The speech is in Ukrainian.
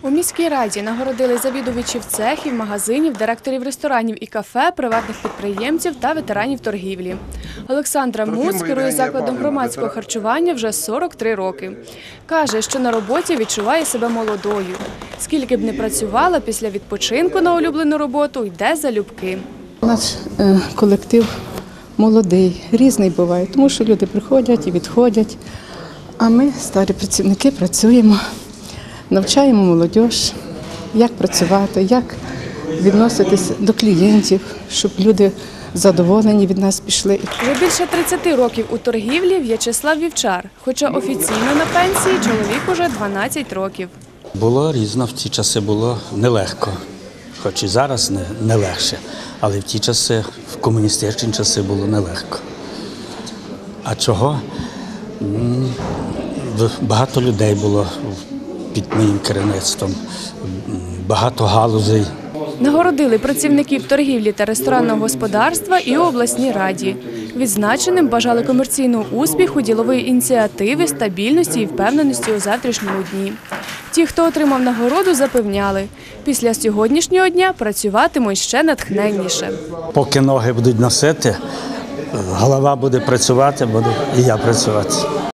У міській раді нагородили завідувачів цехів, магазинів, директорів ресторанів і кафе, приватних підприємців та ветеранів торгівлі. Олександра Муц керує закладом громадського харчування вже 43 роки. Каже, що на роботі відчуває себе молодою. Скільки б не працювала, після відпочинку на улюблену роботу йде залюбки. Наш колектив молодий, різний буває, тому що люди приходять і відходять, а ми, старі працівники, працюємо. Навчаємо молодь, як працювати, як відноситися до клієнтів, щоб люди задоволені від нас пішли. Вже більше 30 років у торгівлі В'ячеслав Вівчар, хоча офіційно на пенсії чоловік уже 12 років. Було різно, в ті часи було нелегко, хоч і зараз не легше, але в ті часи, в комуністичні часи було нелегко. А чого? Багато людей було під моїм керівництвом, багато галузей. Нагородили працівників торгівлі та ресторанного господарства і у обласній раді. Відзначеним бажали комерційного успіху, ділової ініціативи, стабільності і впевненості у завтрашньому дні. Ті, хто отримав нагороду, запевняли, після сьогоднішнього дня працюватимуть ще натхненніше. Поки ноги будуть носити, голова буде працювати, буду і я працювати.